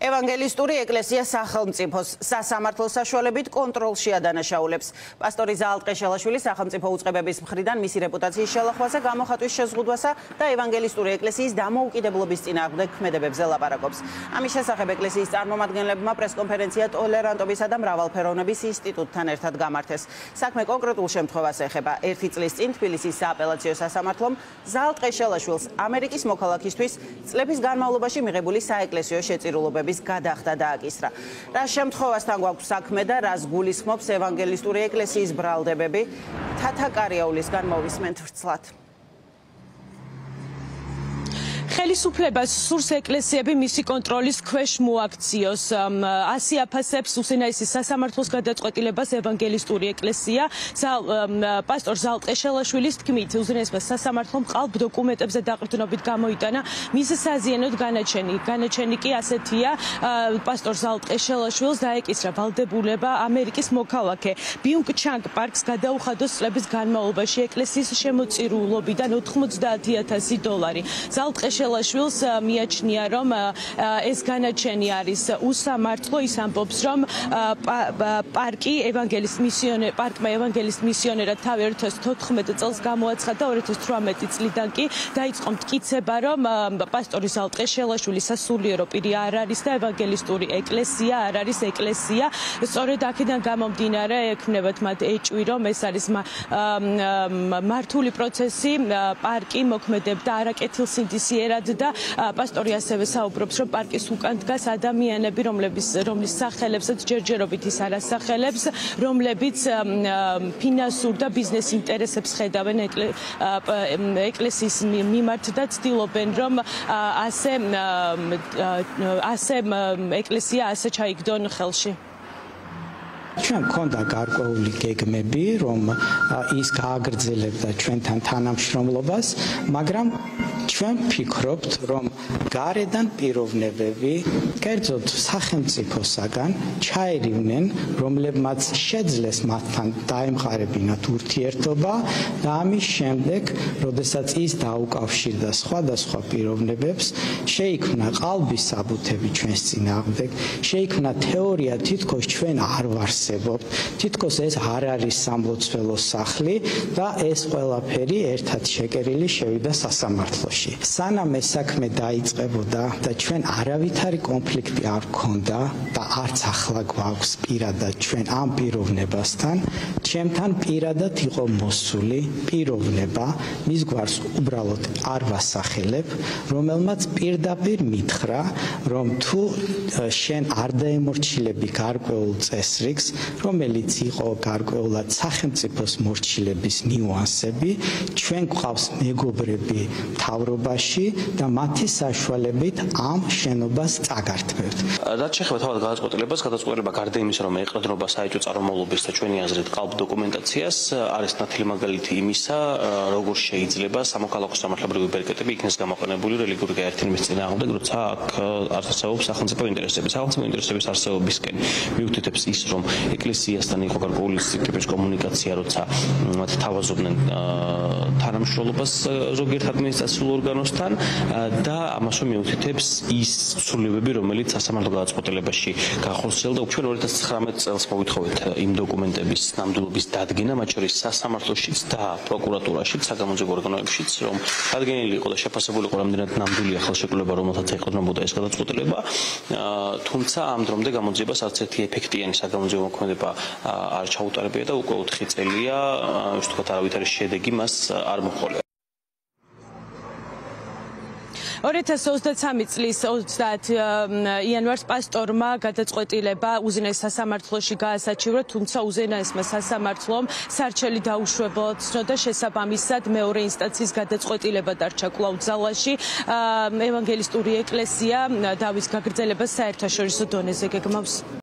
ევანგელისტური ეკლესია სახელმწიფოს სასამართლო საშუალებით კონტროლში ადანაშაულებს. pastorzaal.t სახელმწიფო უწყებების მხრიდან მისი რეპუტაციის შელახვაზე, გამოხატვის შეზღუდვასა და ევანგელისტური ეკლესიის დამოუკიდებლობის წინააღმდეგ ქმედებებზე ლაპარაკობს. ამის შესახებ ეკლესიის წარმომადგენლებმა პრეს კონფერენცია ტოლერანტობისა და მრავალფეროვნების ინსტიტუტთან ერთად გამართეს. საქმე კონკრეტულ შემთხვევას ეხება. 1 წლის წინ თბილისის სააპელაციო სასამართლომ ზალტყეშელაშვილს ამერიკის მოქალაქისთვის წლების განმავლობაში მიღებული საეკლესიო შეწირულობების გადახდა დააკისრა. რა შემთხვევასთან გვაქვს საქმე და რას გულისხმობს ევანგელისტური ეკლესიის ბრალდებები, თათაკარიაულისგან მოვისმენთ ვრცლად. ხელისუფლებას სურს ეკლესიები მისი კონტროლის ქვეშ მოაქციოს. ასე აფასებს უზენაესის სასამართლოს გადაწყვეტილებას ევანგელისტური ეკლესია. pastorzaal.t-ის თქმით, უზენაესმა სასამართლომ ყალბ დოკუმენტებზე დაყრდნობით გამოიტანა მის საზიანოდ განაჩენი. განაჩენი კი ასეთია: pastorzaal.t-ს დაეკისრა ვალდებულება ამერიკის მოქალაქე ბიუნგ-ჩანგ პარკს გადაუხადოს წლების განმავლობაში ეკლესიის შემოწირულობიდან $90,000. ზალტყეშელაშვილს მიაჩნია, რომ ეს განაჩენი არის უსამართლო. ის ამბობს, რომ პარკმა ევანგელისტ მისიონერად თავი 2014 წელს გამოაცხადა, 2018 წლიდან კი დაიწყო მტკიცება, რომ pastorzaal.t სასულიერო პირი არ არის და ევანგელისტური ეკლესია არ არის ეკლესია. სწორედ აქედან გამომდინარე ექნებათ მათ ეჭვი, რომ ეს არის მართული პროცესი, პარკი მოქმედებდა არაკეთილსინდისიერად და პასტორი ასევე საუბრობს, რომ პარკის უკან დგას ადამიანები, რომლის სახელებსაც ჯერჯერობით ის არ ასახელებს, რომლებიც ფინანსურ და ბიზნეს ინტერესებს ხედავენ ეკლესიის მიმართ და ცდილობენ, რომ ეკლესია ასე ჩაიგდონ ხელში. ჩვენ გქონდა გარკვეული გეგმები, რომ ის გააგრძელებდა ჩვენთან თანამშრომლობას, მაგრამ ჩვენ ვფიქრობთ, რომ გარედან პიროვნებები, კერძოდ სახელმწიფოსაგან ჩაერივნენ, რომლებმაც შეძლეს მათთან დაემყარებინათ ურთიერთობა და ამის შემდეგ, როდესაც ის დაუკავშირდა სხვადასხვა პიროვნებებს, შეიქმნა ყალბის საბუთები ჩვენს წინააღმდეგ, შეიქმნა თეორია, თითქოს ჩვენ არ ვარსებობთ, თითქოს ეს არ არის სამლოცველო სახლი და ეს ყველაფერი ერთად შეკერილი შევიდა სასამართლოში. სანამ ეს საქმე დაიწყებოდა და ჩვენ არავითარი კონფლიქტი არ გქონდა და არც ახლა გვაქვს პირადად ჩვენ ამ პიროვნებასთან, ჩემთან პირადად იყო მოსული პიროვნება, მის გვარს უბრალოდ არ ვასახელებ, რომელმაც პირდაპირ მითხრა, რომ თუ შენ არ დაემორჩილები გარკვეულ წესრიგს, რომელიც იყო გარკვეულად სახელმწიფოს მორჩილების ნიუანსები, ჩვენ გვყავს მეგობრები მთავრობაში და მათი საშუალებით ამ შენობას წაგართმევთ. რაც შეეხება თავად გადაწყვეტილებას, გადაწყვეტილება გარდა იმისა, რომ ეყრდნობა საეჭვო წარმომავლობის და ჩვენი აზრით ყალბ დოკუმენტაციას, არის ნათელი მაგალითი იმისა, როგორ შეიძლება სამოქალაქო სამართლებრივი ბერკეტები იქნეს გამოყენებული რელიგიური გაერთიანების წინააღმდეგ, როცა აქ არსებობს სახელმწიფო ინტერესები. სახელმწიფო ინტერესების არსებობისკენ მიუთითებს ის, რომ ეკლესიასთან იყო გარკვეული ტიპის კომუნიკაცია, როცა მათ თავაზობდნენ თანამშრომლობას ზოგიერთ ადმინისტრაციულ ორგანოსთან და ამას მიუთითებს ის ცვლილებები, რომელიც სასამართლო გადაწყვეტილებაში გახორციელდა. ჩვენ 2019 წელს მოვითხოვეთ იმ დოკუმენტების ნამდვილობის დადგენა, მათ შორის სასამართლოშიც და პროკურატურაშიც, საგამოძიებო ორგანოებშიც, რომ დადგენილი იყო და შეფასებული იყო რამდენად ნამდვილია ხელშეკრულება, რომელთაც ეყრდნობოდა ეს გადაწყვეტილება. თუმცა ამ დრომდე გამოძიებას არც ერთი ეფექტიანი საგამოძიებო მოქმედება არ ჩაუტარებია და უკვე 4 წელია, ის თქვა არავითარი შედეგი მას არ მოჰყოლია. 2023 წლის 30 იანვარს პასტორმა გადაწყვეტილება უზენაეს სასამართლოში გაასაჩივრა, თუმცა უზენაესმა სასამართლომ სარჩელი დაუშვებლად ცნო და შესაბამისად მეორე ინსტანციის გადაწყვეტილება დარჩა კვლავ ძალაში. ევანგელისტური ეკლესია დავის გაგრძელებას საერთაშორისო დონეზე გეგმავს.